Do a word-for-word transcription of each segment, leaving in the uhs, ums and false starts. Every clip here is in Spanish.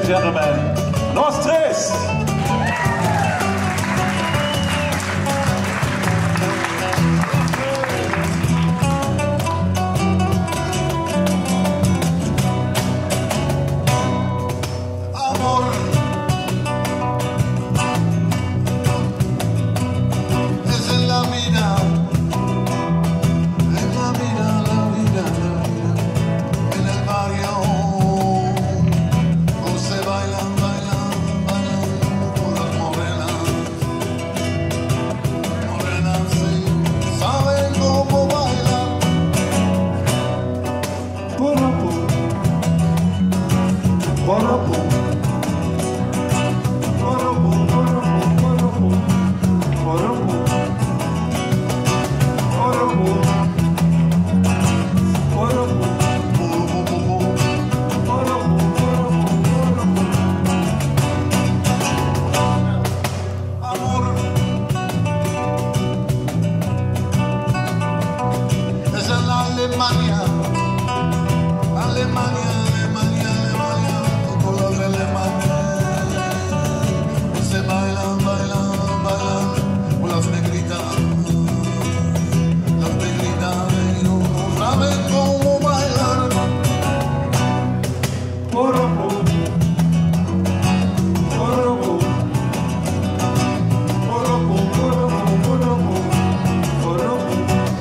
gentlemen, los tres. Alemania, Alemania, Alemania, Alemania, todos los de Alemania se bailan, bailan, bailan con las negritas, las negritas ellos no saben cómo bailar. Poropo, poropo, poropo, poropo, poropo, poropo.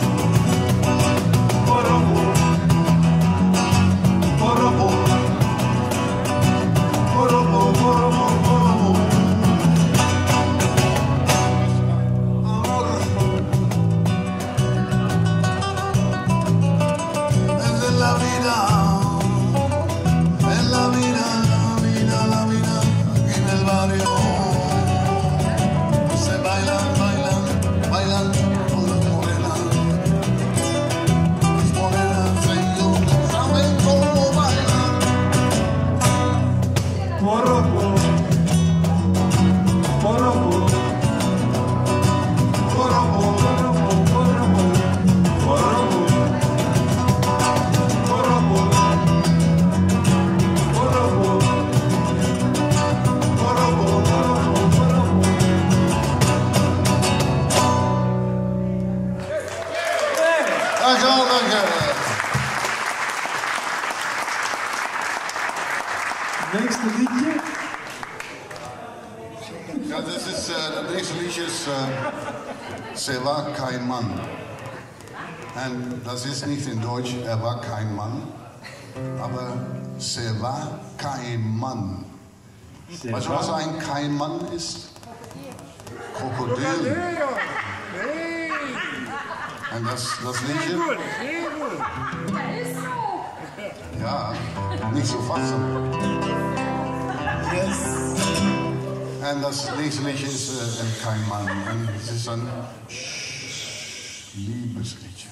Nächste liedje. Ja, das ist, äh, deze liedje ist äh, Se war kein Mann. Und das ist nicht in Deutsch, er war kein Mann, aber Se war kein Mann. Weißt du, was ein kein Mann ist? Krokodil. Und das, das Liedje? Ja, nicht so fassen. Yes. Und das nächste Liedje ist äh, kein Mann. Und es ist ein Liebesliedje.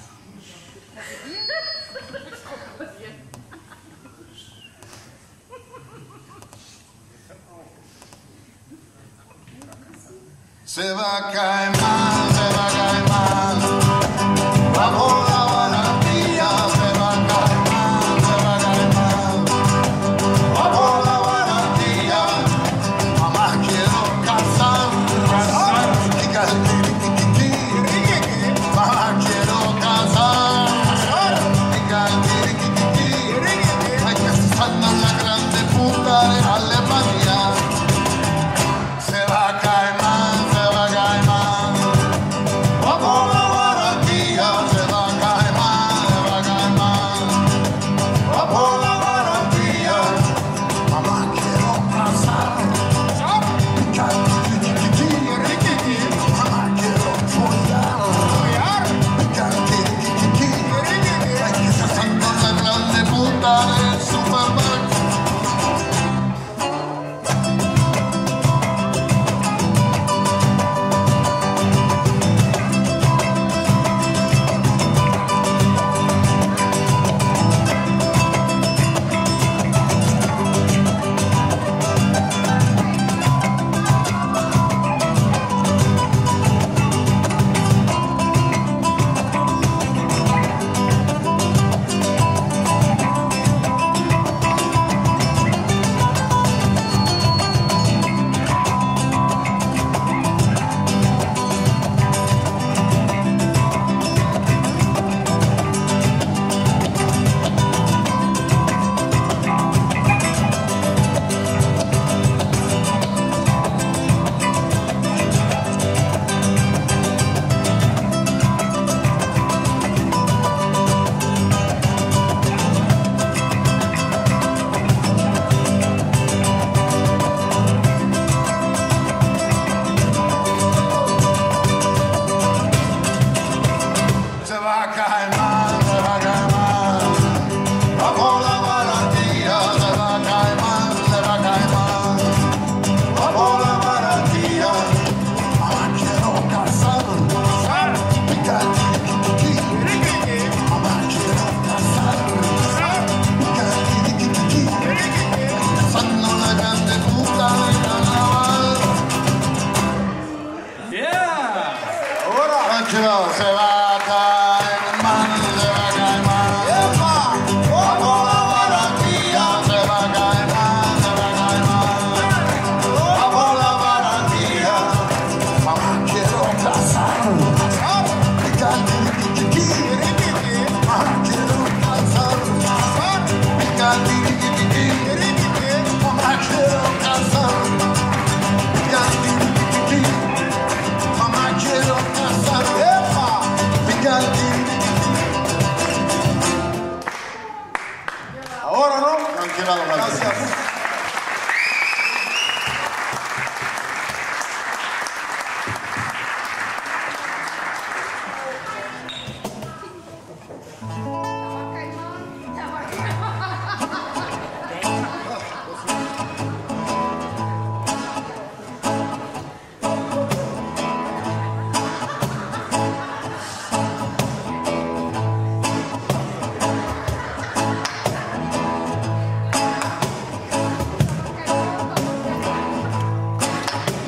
Se va kein Mann, se va kein Mann. Bajo la barandilla, se va kein Mann, se va kein Mann. Bajo la barandilla, mamá quiero casar, casar. Mamá quiero casar, hay que estar en la grande puta de Alemania. Se va a caer más, se va a caer más.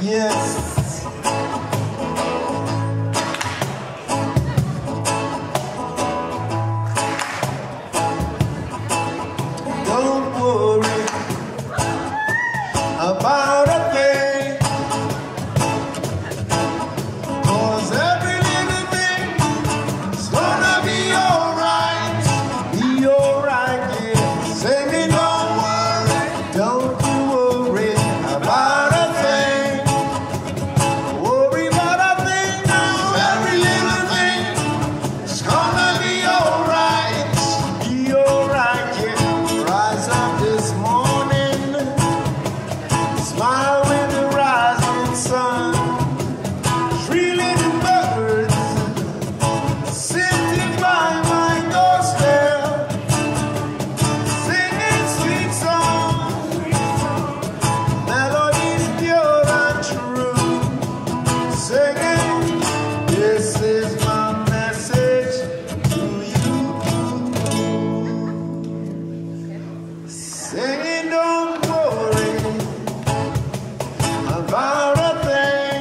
Yes. Don't worry about a thing, 'cause every little thing is gonna be alright. Be alright, yeah. Sing it, don't worry, don't you worry about a thing. Worry about a thing now. Every little thing is gonna be alright. Be alright, yeah. Rise up this morning, smile with the rising sun. Three little birds sitting by my doorstep, singing sweet songs, melodies pure and true. Singing, this is my message to you. Singing, don't worry about a thing,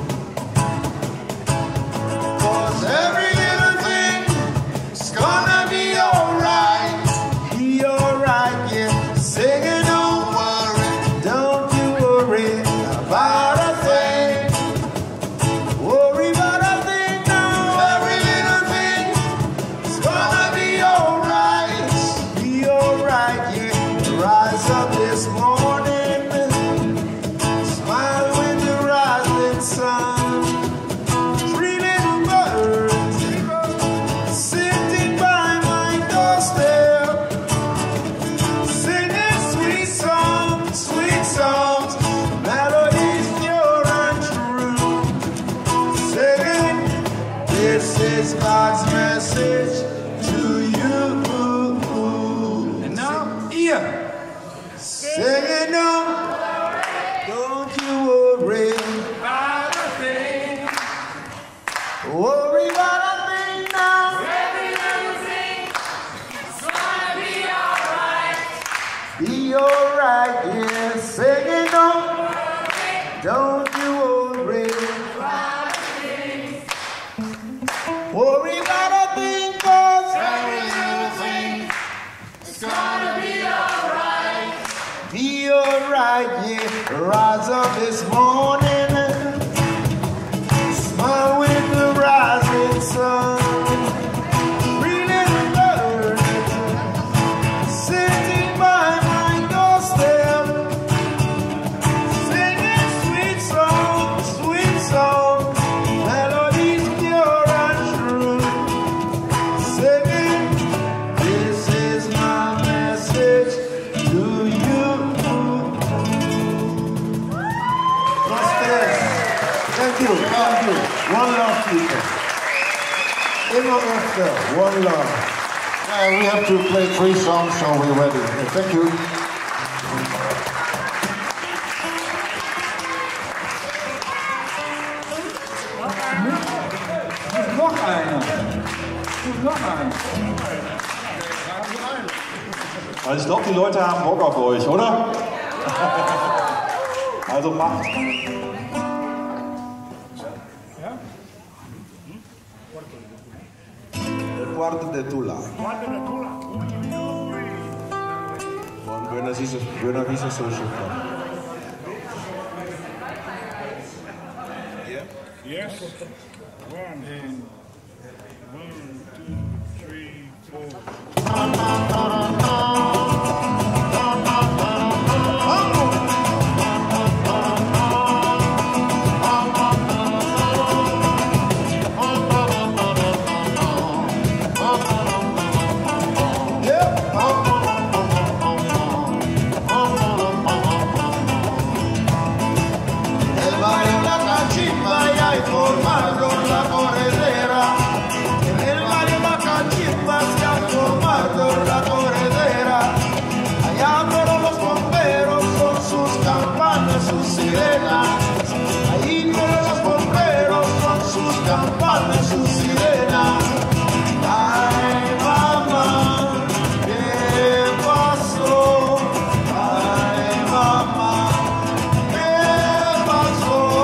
'cause every little thing is gonna be alright. Be alright, yeah. Singing, don't worry, don't you worry about a thing. Worry about a thing now. Every little thing is gonna be alright. Be alright, yeah. Rise up this morning, smile with the rising sun. Three little birds sitting by my doorstep, singing sweet songs, sweet songs, melodies pure and true. Singing, this is God's message to you. En nou, hier. Singing, don't, don't you worry, About a thing. worry about a thing now. Every little thing is gonna be alright. Be alright, yeah. Singing, don't, don't you worry, worry about a thing, 'cause Every little thing is gonna be alright. be alright, yeah. Rise up this morning, smile with the rising sun. Three little birds sitting by my doorstep, singing sweet songs, sweet songs, melodies pure and true. Singing, this is my message to you. Prosperous. Thank you, thank you. One love, people. Emma Esther, one love. Uh, we have to play three songs, so we're ready. Uh, Thank you. Nog einer. Noch einer. Also ich glaube, die Leute haben Bock auf euch, oder? Also macht. El cuarto de Tula. Von Buena Vista Buena Vista Social Club. Yes. One and one, two, three, four. El barrio La Cachimba ya hay formado la corredera. En el barrio La Cachimba se ha formado la corredera. Allá todos los bomberos con sus campanas, sus sirenas. Ahí todos los bomberos con sus campanas, sus sirenas. Ay, mamá, ¿qué pasó? Ay, mamá, ¿qué pasó?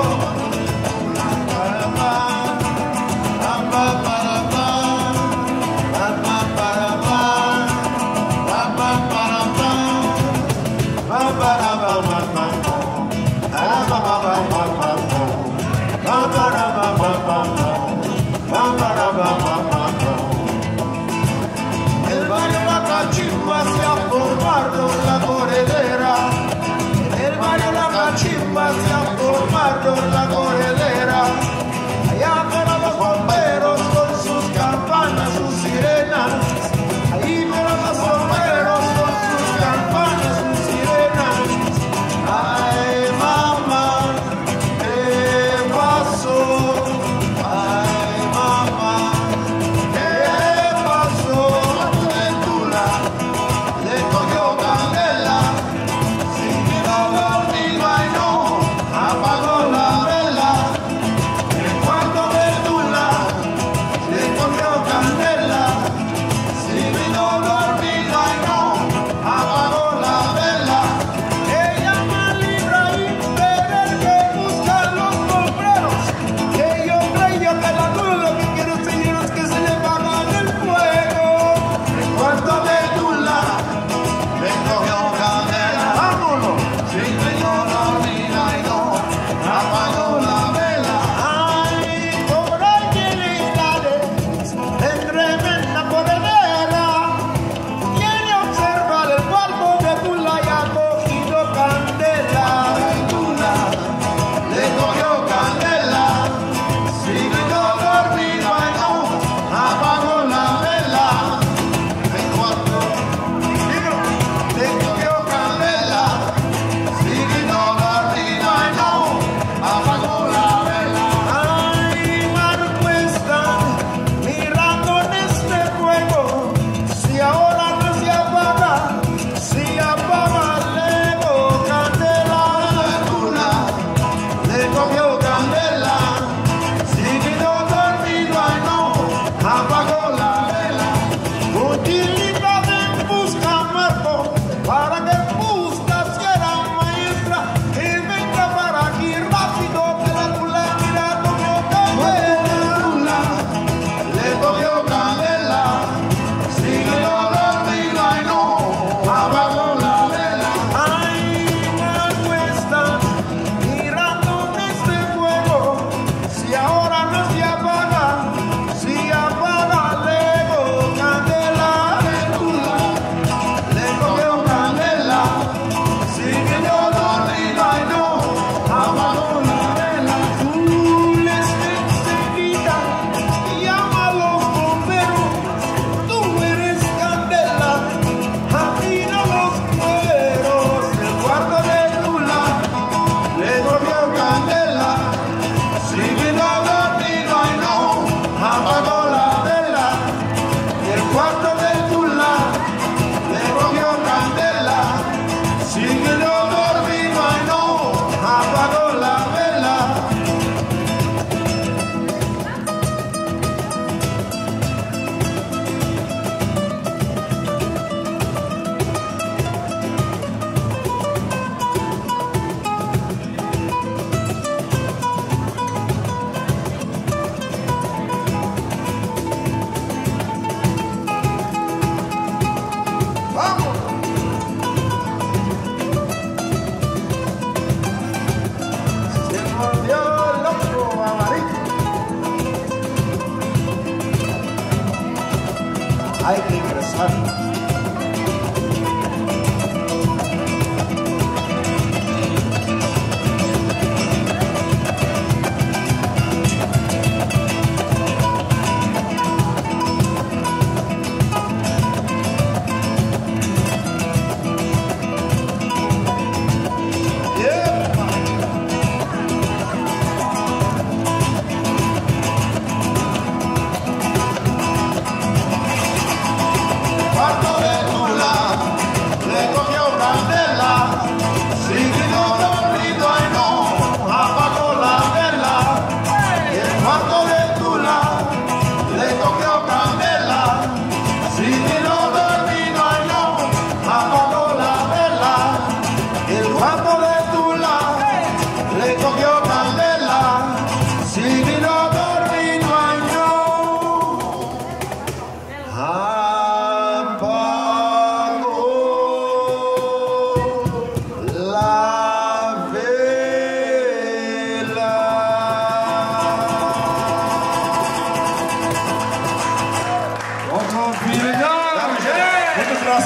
hay que ingresar.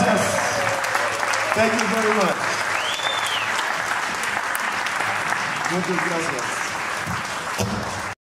Thank you very much. Muchas gracias.